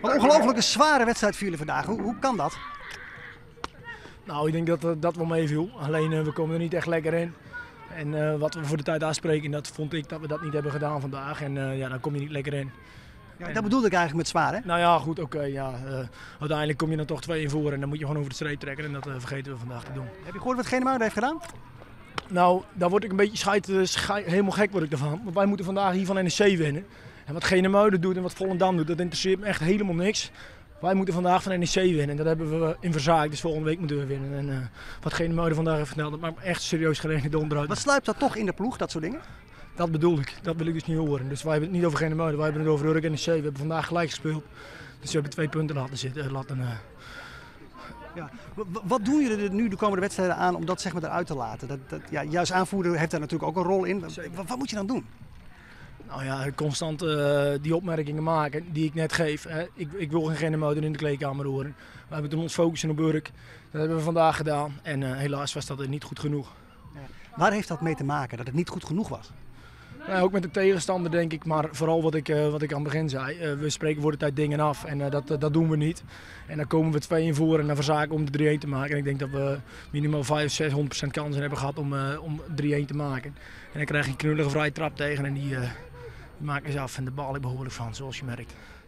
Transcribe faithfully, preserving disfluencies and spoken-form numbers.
Een ongelooflijke zware wedstrijd voor jullie vandaag. Hoe, hoe kan dat? Nou, ik denk dat uh, dat wel meeviel. Alleen uh, we komen er niet echt lekker in. En uh, wat we voor de tijd aanspreken, dat vond ik dat we dat niet hebben gedaan vandaag. En uh, ja, dan kom je niet lekker in. Ja, dat bedoelde ik eigenlijk met zwaar, hè? Nou ja, goed, oké. Okay, ja. uh, uiteindelijk kom je dan toch twee in voor en dan moet je gewoon over de streep trekken. En dat uh, vergeten we vandaag te doen. Heb je gehoord wat Genemuiden heeft gedaan? Nou, daar word ik een beetje scheid, scheid, helemaal gek word ik ervan. Want wij moeten vandaag hier van N E C winnen. En wat Genemuiden doet en wat Volendam doet, dat interesseert me echt helemaal niks. Wij moeten vandaag van N E C winnen en dat hebben we in verzaakt, dus volgende week moeten we winnen. En uh, wat Genemuiden vandaag heeft verteld, dat maakt me echt serieus gereden de onderuit. Wat sluipt dat toch in de ploeg, dat soort dingen? Dat bedoel ik, dat wil ik dus niet horen. Dus wij hebben het niet over Genemuiden, wij hebben het over Urk N E C. We hebben vandaag gelijk gespeeld, dus we hebben twee punten laten zitten. Laten, uh... ja. Wat doen jullie er nu de komende wedstrijden aan om dat zeg maar eruit te laten? Dat, dat, ja, juist aanvoerder heeft daar natuurlijk ook een rol in. Wat, wat moet je dan doen? Nou ja, constant uh, die opmerkingen maken die ik net geef. Hè. Ik, ik wil geen Genemuiden in de kleedkamer horen. We moeten ons focussen op Urk. Dat hebben we vandaag gedaan en uh, helaas was dat niet goed genoeg. Ja. Waar heeft dat mee te maken, dat het niet goed genoeg was? Nou, ook met de tegenstander denk ik, maar vooral wat ik, uh, wat ik aan het begin zei. Uh, we spreken voor de tijd dingen af en uh, dat, uh, dat doen we niet. En dan komen we twee in voor en dan verzaken we om de drie-een te maken. En ik denk dat we minimaal vijfhonderd, zeshonderd procent kansen hebben gehad om, uh, om drie-een te maken. En dan krijg je een knullige vrije trap tegen en die... Uh, Die maken ze af en de bal ik behoorlijk van, zoals je merkt.